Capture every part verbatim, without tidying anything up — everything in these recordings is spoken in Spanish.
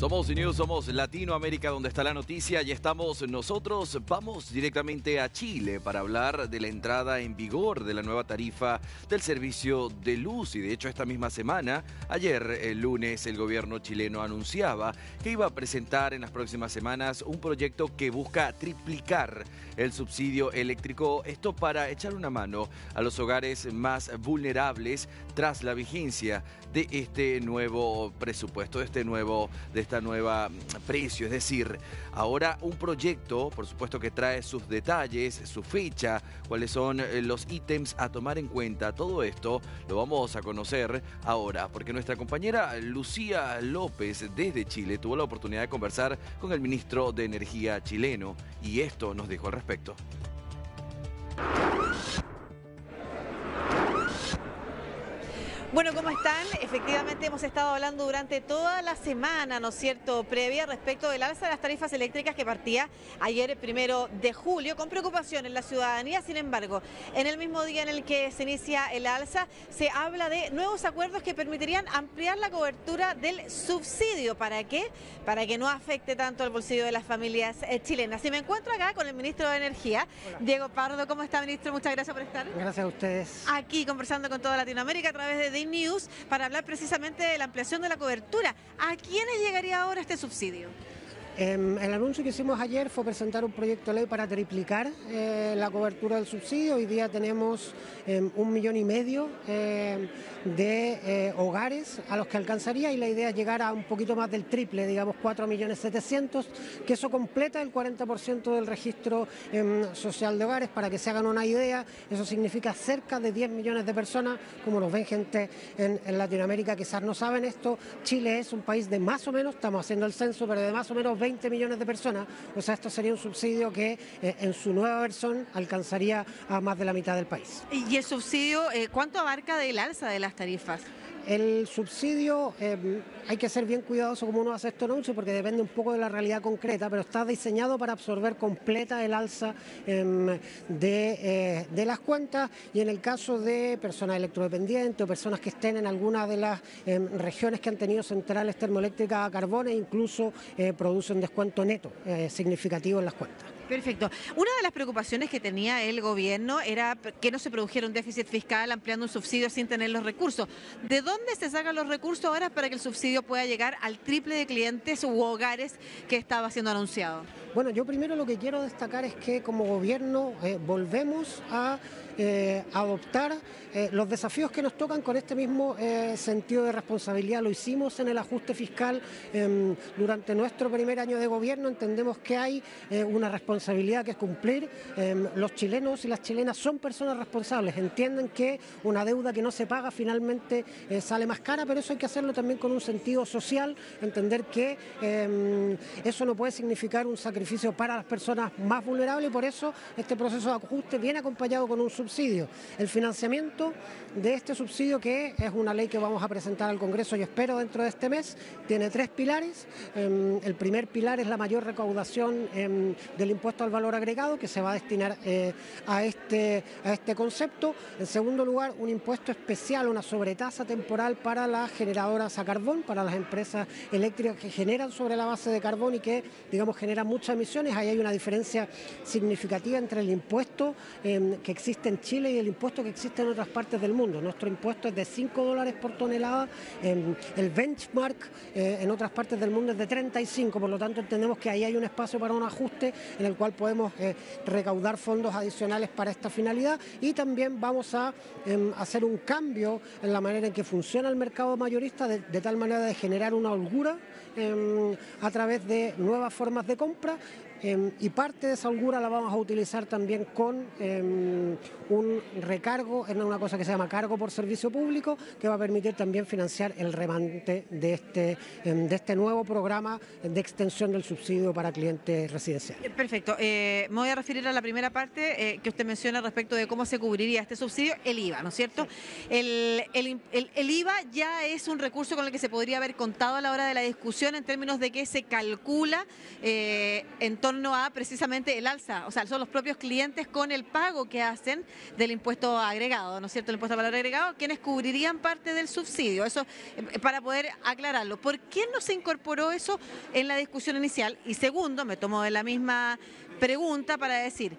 Somos News, somos Latinoamérica, donde está la noticia, y estamos nosotros. Vamos directamente a Chile para hablar de la entrada en vigor de la nueva tarifa del servicio de luz. Y de hecho, esta misma semana, ayer, el lunes, el gobierno chileno anunciaba que iba a presentar en las próximas semanas un proyecto que busca triplicar el subsidio eléctrico. Esto para echar una mano a los hogares más vulnerables tras la vigencia de este nuevo presupuesto, de este nuevo, de esta nueva precio. Es decir, ahora un proyecto, por supuesto, que trae sus detalles, su fecha, cuáles son los ítems a tomar en cuenta. Todo esto lo vamos a conocer ahora, porque nuestra compañera Lucía López desde Chile tuvo la oportunidad de conversar con el ministro de Energía chileno y esto nos dijo al respecto. Bueno, ¿cómo están? Efectivamente hemos estado hablando durante toda la semana, ¿no es cierto?, previa respecto del alza de las tarifas eléctricas que partía ayer, el primero de julio, con preocupación en la ciudadanía. Sin embargo, en el mismo día en el que se inicia el alza, se habla de nuevos acuerdos que permitirían ampliar la cobertura del subsidio. ¿Para qué? Para que no afecte tanto el bolsillo de las familias chilenas. Y me encuentro acá con el ministro de Energía, Hola. Diego Pardo. ¿Cómo está, ministro? Muchas gracias por estar. Gracias a ustedes. Aquí conversando con toda Latinoamérica a través de News para hablar precisamente de la ampliación de la cobertura. ¿A quiénes llegaría ahora este subsidio? Eh, el anuncio que hicimos ayer fue presentar un proyecto de ley para triplicar eh, la cobertura del subsidio. Hoy día tenemos eh, un millón y medio eh, de eh, hogares a los que alcanzaría, y la idea es llegar a un poquito más del triple, digamos cuatro millones setecientos, que eso completa el cuarenta por ciento del registro eh, social de hogares. Para que se hagan una idea, eso significa cerca de diez millones de personas. Como nos ven gente en, en Latinoamérica, quizás no saben esto, Chile es un país de más o menos, estamos haciendo el censo, pero de más o menos veinte millones de personas. O sea, esto sería un subsidio que eh, en su nueva versión alcanzaría a más de la mitad del país. ¿Y el subsidio eh, cuánto abarca del alza de las tarifas? El subsidio, eh, hay que ser bien cuidadoso como uno hace estos anuncios, porque depende un poco de la realidad concreta, pero está diseñado para absorber completa el alza eh, de, eh, de las cuentas. Y en el caso de personas electrodependientes o personas que estén en alguna de las eh, regiones que han tenido centrales termoeléctricas a carbón, e incluso eh, produce un descuento neto eh, significativo en las cuentas. Perfecto. Una de las preocupaciones que tenía el gobierno era que no se produjera un déficit fiscal ampliando un subsidio sin tener los recursos. ¿De dónde se sacan los recursos ahora para que el subsidio pueda llegar al triple de clientes u hogares que estaba siendo anunciado? Bueno, yo primero lo que quiero destacar es que como gobierno eh, volvemos a eh, adoptar eh, los desafíos que nos tocan con este mismo eh, sentido de responsabilidad. Lo hicimos en el ajuste fiscal eh, durante nuestro primer año de gobierno. Entendemos que hay eh, una responsabilidad que es cumplir. Eh, los chilenos y las chilenas son personas responsables, entienden que una deuda que no se paga finalmente eh, sale más cara, pero eso hay que hacerlo también con un sentido social, entender que eh, eso no puede significar un sacrificio para las personas más vulnerables, y por eso este proceso de ajuste viene acompañado con un subsidio. El financiamiento de este subsidio, que es una ley que vamos a presentar al Congreso, yo espero dentro de este mes, tiene tres pilares. Eh, el primer pilar es la mayor recaudación eh, del impuesto al valor agregado, que se va a destinar eh, a, este, a este concepto. En segundo lugar, un impuesto especial, una sobretasa temporal para las generadoras a carbón, para las empresas eléctricas que generan sobre la base de carbón y que, digamos, generan muchas emisiones. Ahí hay una diferencia significativa entre el impuesto eh, que existe en Chile y el impuesto que existe en otras partes del mundo. Nuestro impuesto es de cinco dólares por tonelada, eh, el benchmark eh, en otras partes del mundo es de treinta y cinco, por lo tanto entendemos que ahí hay un espacio para un ajuste en el cual podemos eh, recaudar fondos adicionales para esta finalidad. Y también vamos a eh, hacer un cambio en la manera en que funciona el mercado mayorista, de, de tal manera de generar una holgura eh, a través de nuevas formas de compra. Eh, y parte de esa holgura la vamos a utilizar también con eh, un recargo en una cosa que se llama cargo por servicio público, que va a permitir también financiar el remanente de este, eh, de este nuevo programa de extensión del subsidio para clientes residenciales. Perfecto. Eh, me voy a referir a la primera parte eh, que usted menciona respecto de cómo se cubriría este subsidio, el I V A, ¿no es cierto? Sí. El, el, el, el I V A ya es un recurso con el que se podría haber contado a la hora de la discusión, en términos de que se calcula eh, en torno torno a precisamente el alza, o sea, son los propios clientes con el pago que hacen del impuesto agregado, ¿no es cierto?, el impuesto al valor agregado, quienes cubrirían parte del subsidio. Eso eh, para poder aclararlo. ¿Por qué no se incorporó eso en la discusión inicial? Y segundo, me tomo de la misma pregunta para decir,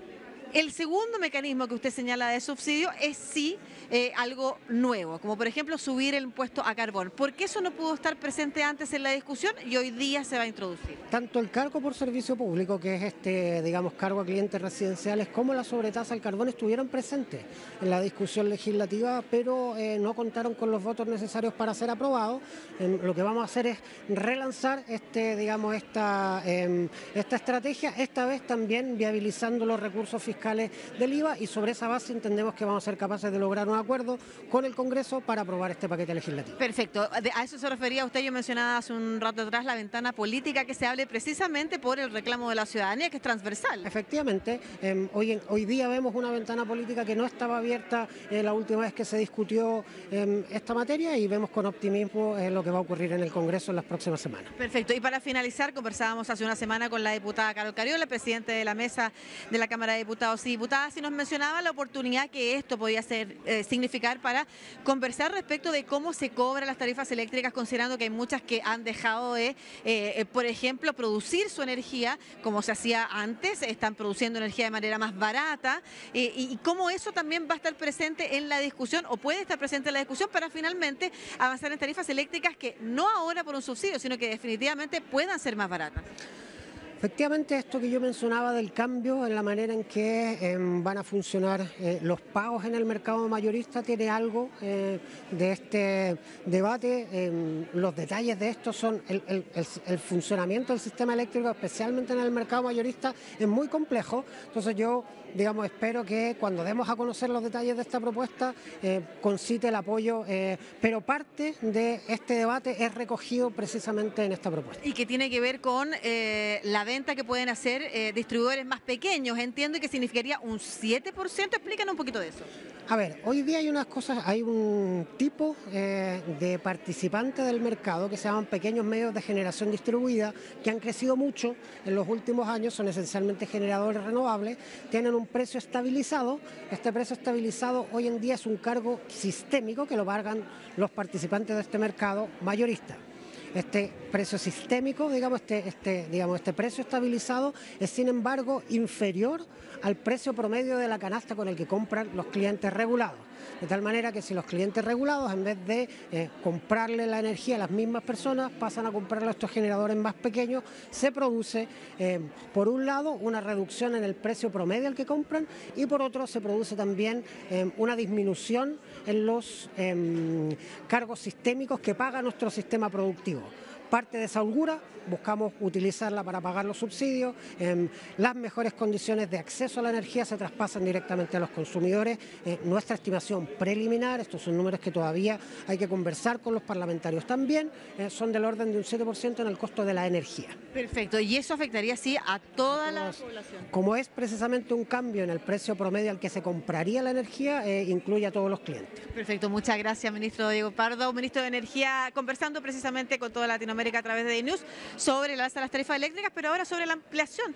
el segundo mecanismo que usted señala de subsidio es sí eh, algo nuevo, como por ejemplo subir el impuesto a carbón. ¿Por qué eso no pudo estar presente antes en la discusión y hoy día se va a introducir? Tanto el cargo por servicio público, que es este, digamos, cargo a clientes residenciales, como la sobretasa al carbón estuvieron presentes en la discusión legislativa, pero eh, no contaron con los votos necesarios para ser aprobados. Eh, lo que vamos a hacer es relanzar este, digamos, esta, eh, esta estrategia, esta vez también viabilizando los recursos fiscales del I V A, y sobre esa base entendemos que vamos a ser capaces de lograr un acuerdo con el Congreso para aprobar este paquete legislativo. Perfecto. A eso se refería usted. Yo mencionaba hace un rato atrás la ventana política, que se hable precisamente por el reclamo de la ciudadanía, que es transversal. Efectivamente, eh, hoy, en, hoy día vemos una ventana política que no estaba abierta eh, la última vez que se discutió eh, esta materia, y vemos con optimismo eh, lo que va a ocurrir en el Congreso en las próximas semanas. Perfecto. Y para finalizar, conversábamos hace una semana con la diputada Carol Cariola, presidente de la mesa de la Cámara de Diputados y Diputadas, y nos mencionaba la oportunidad que esto podía ser, eh, significar para conversar respecto de cómo se cobran las tarifas eléctricas, considerando que hay muchas que han dejado de, eh, por ejemplo, producir su energía como se hacía antes, están produciendo energía de manera más barata, eh, y, y cómo eso también va a estar presente en la discusión, o puede estar presente en la discusión, para finalmente avanzar en tarifas eléctricas que no ahora por un subsidio, sino que definitivamente puedan ser más baratas. Efectivamente, esto que yo mencionaba del cambio en la manera en que eh, van a funcionar eh, los pagos en el mercado mayorista tiene algo eh, de este debate. Eh, los detalles de esto son el, el, el, el funcionamiento del sistema eléctrico, especialmente en el mercado mayorista, es muy complejo. Entonces yo, digamos, espero que cuando demos a conocer los detalles de esta propuesta eh, concite el apoyo, eh, pero parte de este debate es recogido precisamente en esta propuesta. Y que tiene que ver con eh, la venta que pueden hacer eh, distribuidores más pequeños, entiendo, y que significaría un siete por ciento. Explícanos un poquito de eso. A ver, hoy día hay unas cosas, hay un tipo eh, de participantes del mercado que se llaman pequeños medios de generación distribuida, que han crecido mucho en los últimos años, son esencialmente generadores renovables, tienen un precio estabilizado. Este precio estabilizado hoy en día es un cargo sistémico que lo pagan los participantes de este mercado mayorista. Este precio sistémico, digamos, este, este, digamos, este precio estabilizado es, sin embargo, inferior al precio promedio de la canasta con el que compran los clientes regulados. De tal manera que si los clientes regulados, en vez de eh, comprarle la energía a las mismas personas, pasan a comprarle a estos generadores más pequeños, se produce, eh, por un lado, una reducción en el precio promedio al que compran, y por otro se produce también eh, una disminución en los eh, cargos sistémicos que paga nuestro sistema productivo. Parte de esa holgura buscamos utilizarla para pagar los subsidios. Eh, las mejores condiciones de acceso a la energía se traspasan directamente a los consumidores. Eh, nuestra estimación preliminar, estos son números que todavía hay que conversar con los parlamentarios también, eh, son del orden de un siete por ciento en el costo de la energía. Perfecto, y eso afectaría sí a toda la población. Como es precisamente un cambio en el precio promedio al que se compraría la energía, eh, incluye a todos los clientes. Perfecto, muchas gracias, ministro Diego Pardo, ministro de Energía, conversando precisamente con toda Latinoamérica a través de iNews sobre el alza de las tarifas eléctricas, pero ahora sobre la ampliación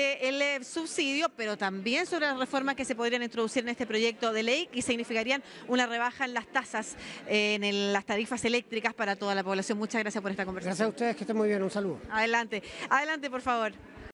del subsidio, pero también sobre las reformas que se podrían introducir en este proyecto de ley, que significarían una rebaja en las tasas, eh, en el, las tarifas eléctricas para toda la población. Muchas gracias por esta conversación. Gracias a ustedes, que estén muy bien, un saludo. Adelante, adelante por favor.